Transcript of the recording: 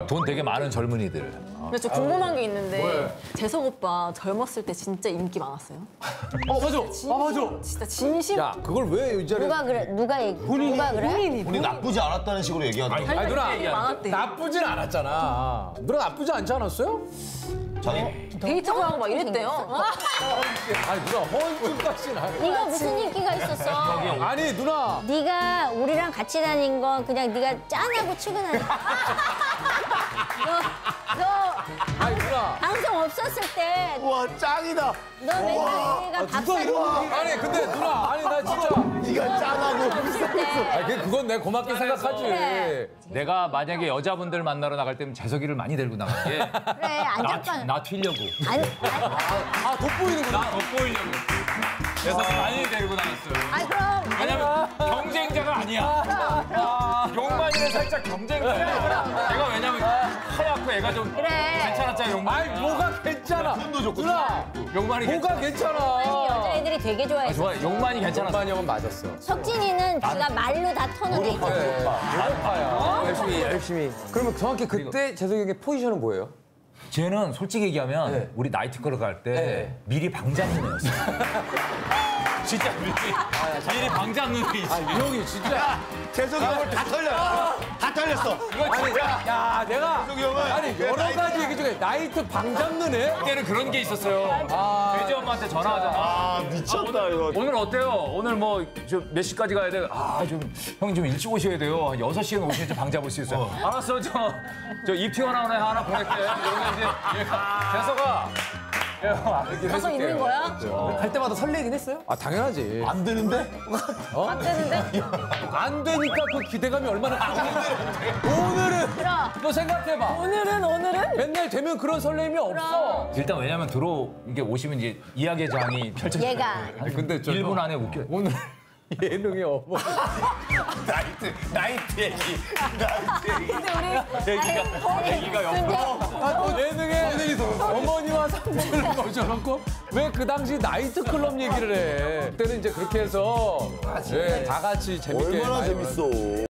돈 되게 많은 젊은이들. 근데 저 궁금한 게 있는데 재석 오빠 젊었을 때 진짜 인기 많았어요? 맞아. 맞아. 진짜 진심. 야, 그걸 왜 이 자리에. 누가 그래? 누가 얘기? 누가 그래? 우리 나쁘지 않았다는 식으로 얘기하더라고요. 아니, 누나. 인기 많았대. 나쁘진 않았잖아. 누나 나쁘지 않지 않았어요? 자기 데이트도 하고 막 이랬대요. 아니, 누나 허언증까지 나. 네가 무슨 인기가 있었어? 아니, 누나. 네가 우리랑 같이 다닌 건 그냥 네가 짠하고 출근하니까. 너 아니, 누나. 방송 없었을 때 너 와 짱이다. 맨날 우리가 밥 사주고 아니, 근데 누나. 아니, 나 진짜. 네가 짱하고. 없을 때 아니, 그건 내 고맙게 생각하지. 그래. 내가 만약에 여자분들 만나러 나갈 때면 재석이를 많이 데리고 나간 게 그래 안전빵. 나 튀려고. 아니 아, 돋보이는구나. 나 돋보이려고. 재석이 많이 데리고 나갔어요. 아니 그럼 왜냐면 경쟁자가 아니야. 용만이는 살짝 경쟁자야. 내가 왜냐면 하얗고 애가 좀 그래. 괜찮았잖아, 용만이. 아니, 뭐가 괜찮아. 손도 좋고. 누나. 용만이 뭐가 아니, 괜찮아. 여자애들이 되게 좋아했어. 좋아, 용만이 괜찮았어. 만이 형은 맞았어. 석진이는 지가 말로 다 터는 애 있잖아. 모로파야. 열심히. 그러면 정확히 그때 재석이 형의 포지션은 뭐예요? 쟤는 솔직히 얘기하면 우리 나이트클럽 갈 때 미리 방 잡는 애였어. 진짜 미리 방 잡는 애 있어. 이 형이 진짜. 재석이 형을 다 털렸어. 다 털렸어. 이거 진짜. 야, 내가. 재석이 형은 아니, 여러 가지 얘기 중에 나이트 방 잡는 애? 그때는 그런 게 있었어요. 돼지 엄마한테 전화하잖아. 아 미쳤다 이거. 오늘 어때요? 오늘 뭐 몇 시까지 가야 돼? 형 좀 일찍 오셔야 돼요. 한 6시에는 오셔야지 방 잡을 수 있어요. 알았어, 저 입튀어 나오는 애 하나 보낼게. 이러면 이제 재석아. 가서 있는 거야? 갈 때마다 설레긴 했어요? 아, 당연하지. 안 되는데? 안 되는데? 안 되니까 그 기대감이 얼마나 큰지. 오늘은. 너 생각해봐. 오늘은? 맨날 되면 그런 설렘이 없어. 일단 왜냐면 이게 오시면 이제 이야기의 장이 펼쳐져요. 얘가 아니, 근데 1분 안에 웃겨. 오늘 예능의 어머. 나이트 얘기. 근데 우리 얘기가 옆으로. 예능에 어머니와 삼촌을 모셔놓고 왜 그 당시 나이트클럽 얘기를 해. 그때는 이제 그렇게 해서 다 같이 재밌게. 얼마나 많이 재밌어.